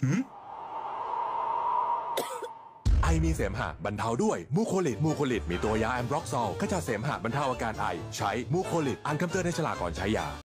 ไอมีเสมหะบรรเทาด้วยมูโคลิดมีตัวยาแอมบร็อกซอลขจัดเสมหะบรรเทาอาการไอใช้มูโคลิดอ่านคำเตือนในฉลากก่อนใช้ยา